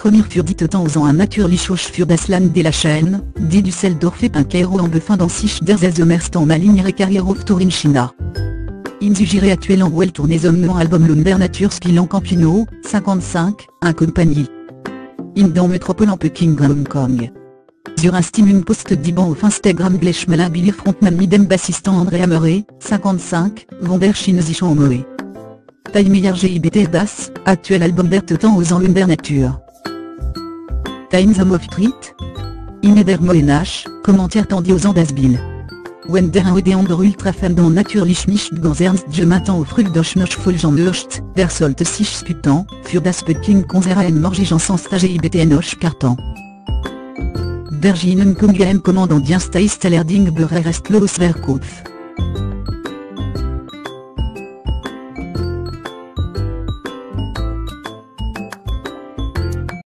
Comir für die Temps ein natürliches für das Land de la Chaîne, die Düsseldorf et Pinquero en befin dans sich der Zermerstan Maligne Carrière auf Tour in China. Insugiré actuel en well tournées homme album Lunder Nature Spilan Campino, 55, un compagnie. In dans Métropole en Peking Hong Kong. Sur un Stimum post d'Iban auf Instagram Glechmelin Billy Frontman Midem Bassistant Andrea Murray, 55, Vonder Chine en Moé. Time GIBT Das, actuel album d'Ertetan aux en Lunder Nature. Times of Street. Ineder Moenach, commentaire tendu aux Andasbil. Wender un Odeander ultra fan dans Naturlich nicht ganz ernst je m'attends au fruit doch noch Folgenurcht, der sollte sich sputan, für das Peking Konzera en Morgigen sans stage IBT noch carton. Der Ginen Kongaem commandant Dienstag Stellerding Berer Restlos Verkauf.